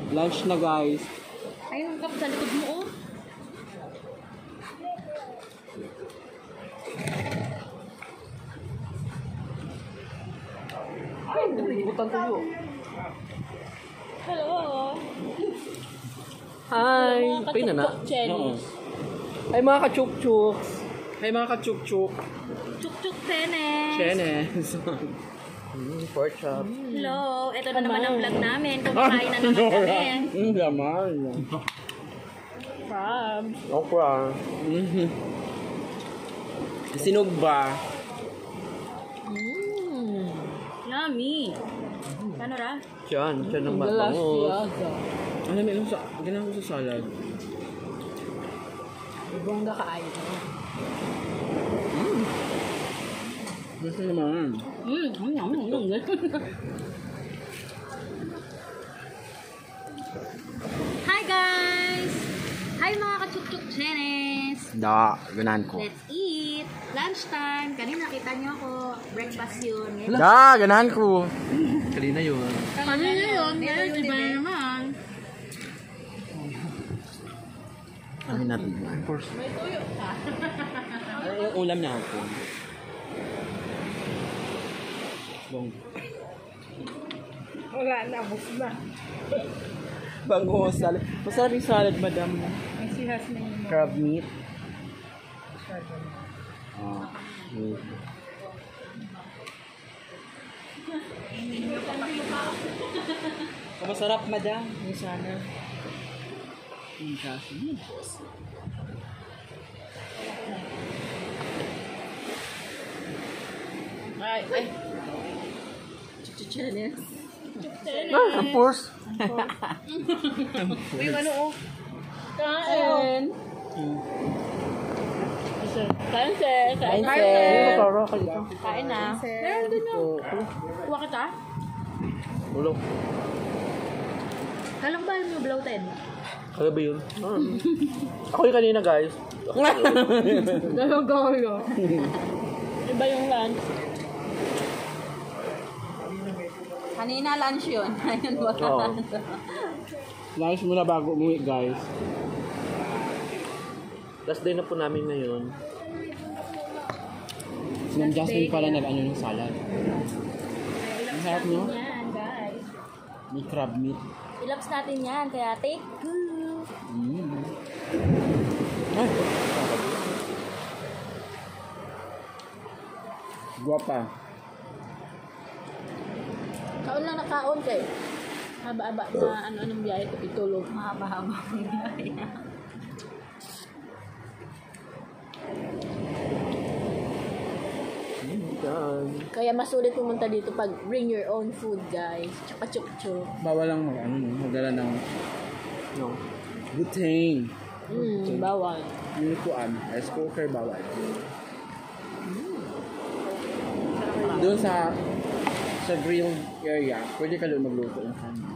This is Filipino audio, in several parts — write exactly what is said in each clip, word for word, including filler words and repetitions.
Lunch na guys. Ay, ang kap sa likod mo oh. Ay, butang tuyo. Hello. Hi. Pay na na. Oo. Ay mga kachuk-chuks. Ay mga kachuk-chuk. Chuk-chuk Chenes. Chenes. Mm, pork chop. Hello. Ito na naman ang vlog namin. Kumakain na naman kami. Mm, laman. Crabs. Okra. Mm-hmm. Sinog ba? Mmm. Yummy. Paano ra? Diyan. Diyan ng matangos. Ano may sa ganun ko sa salad. Ibang da kaay. Mm. Gusto naman. Mm, yum, yum, yum. Hi guys! Hi mga kachuk-chuk Chenes! Da, ganahan ko. Let's eat! Lunchtime! Kanina nakita niyo ako. Breakfast yun. Da, ganahan ko. Kanina yun. Kanina yun. Ngayon, iba na naman. Ano natin? Of course. May tuyo ka. Ano yung ulam na ako? Bong. Wala na, bus na. Bango salad. Masarap yung salad, madam. May sihas na yun. Crab meat. Ah, meat. Oh, masarap, madam. Yung sana. Yung kasi yun, boss. Ay, ay. Chenes. Ah, of course. Uy, ano oh? Kain. Kain, sir. Kain, sir. Kain na. Meron din na. Kuha ka ta? Ulo. Kalang ba yung bloated? Kaya ba yun? Ako yung kanina, guys. Galo-galo. Iba yung lunch. Kanina lunch yun. Ayun ba? Oo. Lunch muna bago umuwi, guys. Last day na po namin ngayon. Si Ma'am Jasmine pala nag-ano ng salad. Ang sarap nyo? Yan, guys. May crab meat. Ilabs natin yan, kaya take two. Mm. Ay! Guwapa. Kaon lang na kaon kay. Haba-haba na ano-anong biyahe ko itulog. Mahaba-haba ang biyahe. Kaya masulit pumunta dito pag bring your own food, guys. Tsaka chuk-chuk. Bawal lang mag ano, magdala ng no, butane. Mm, bawal. Yung kuan, rice cooker bawal. Mm. Doon sa sa grill area, pwede ka doon magluto ng kanin.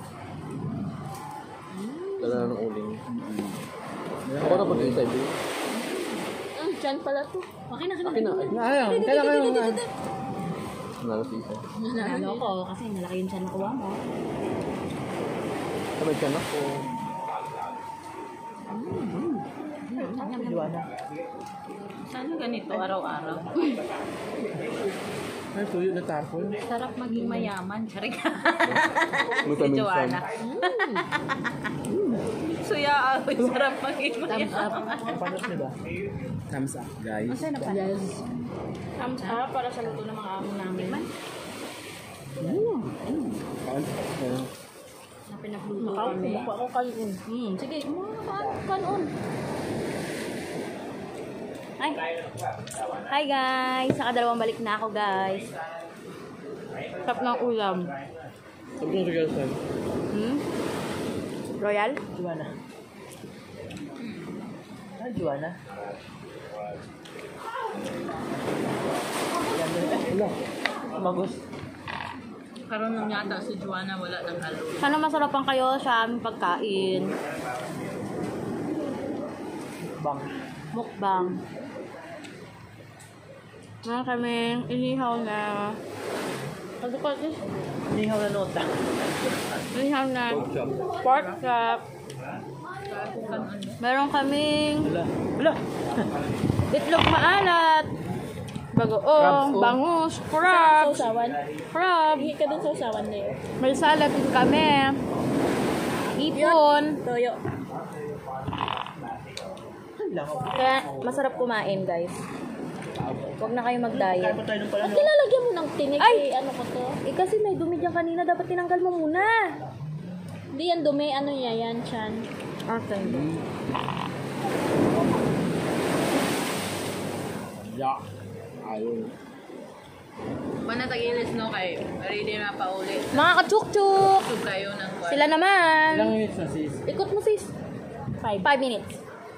Dala ng uling. Mm-hmm. Ako na pag-isa ito. Mm, dyan pala to. Okay na, okay na. Ayaw, kaya kayo nga. Nalasisa. Nanalo ko kasi malaki yung tiyan nakuha mo. Kamay ka na ko. Juana. Saan ganito araw-araw? Ay, tuyo na tapon. Sarap maging mayaman. Charik. Si Joanna. Suya, ay sarap maging mayaman. Paano siya ba? Thumbs up, guys. Masaya na pala. Yes. Thumbs up para sa luto ng mga amo namin. Mm. Kaon? Na pinagluto kami. Ako kanon. Hmm, sige, mga kanon. Hi. Hi guys. Saka dalawang balik na ako, guys. Sarap ng ulam. Sabi mo sa girlfriend. Hmm? Royal? Joanna. Ah, Joanna. Wala. Magos. Karoon lang yata si Joanna, wala nang halo. Sana masarapan kayo sa aming pagkain. Bang. Mukbang. Meron kaming inihaw na... Ano ko ito? Nihaw na nota. Nihaw na pork chop. Meron kaming Wala. Wala. itlog maalat. Bagoong, bangus, crab. Sausawan. Crab. Hingi ka dun sa usawan na yun. May salad din kami. Ipon. Toyo. Kaya masarap kumain, guys. Huwag na kayo mag-diet. Kaya pa tayo nung pala. Ba't nilalagyan mo ng tinig? Ay! Eh, ano ko to? Eh kasi may dumi dyan kanina, dapat tinanggal mo muna. Hindi yan dumi. Ano niya yan, Chan? Okay. Ya. Ayun. Mana tagilis no kay ready na pauli. Mga kachuk-chuk! Sub kayo ng kwan. Sila naman. Ilang minutes na sis? Ikot mo sis. Five. Five minutes.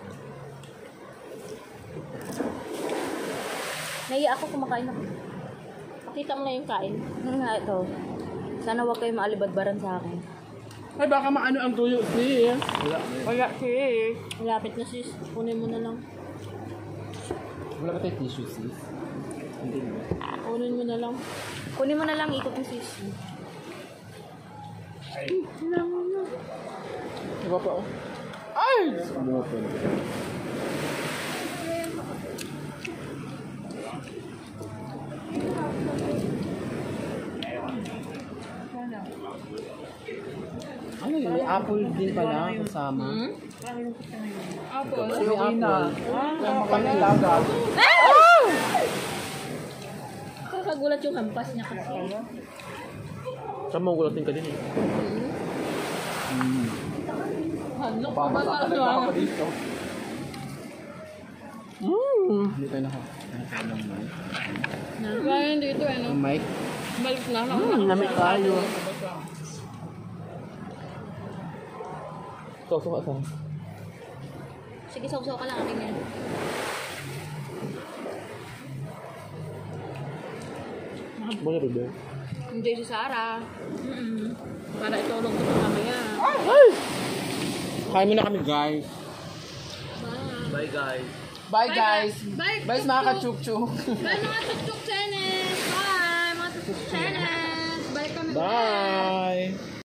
Naiya ako kumakain ako. Pakita mo na yung kain. Hmm, nga ito. Sana huwag kayo maalibadbaran sa akin. Ay, baka maano ang tuyo sis. Wala. Wala sis. Malapit na sis. Kunin mo na lang. Wala ba tayo tissue sis? Hindi mo. Kunin mo na lang. Kunin mo na lang, ikot mo sis. Iba pa oh. Ay! Sumopon. Ano yun? May apple din pala kasama. Hmm? Apple? May apple. Ah, panilaga. Kakagulat yung hampas niya kasi. Saan mo gulatin ka din eh? Ano? Babasa ka na dito. Mm. Hindi tayo naka. Nakakalang mic. Ngayon dito ano. Ang mic. Balik na lang. Hmm, namit tayo. Sosok ka saan? Sige, sausaw ka lang aking yan. Muna ba ba? Hindi si Sarah. Mm-mm. Para itulong ko pa mamaya. Kain muna kami guys. Bye guys. Bye guys. Bye. Bye mga ka-chuk-chuk. Bye mga tuk-tuk tennis. Bye mga tuk-tuk tennis. Bye kami. Bye.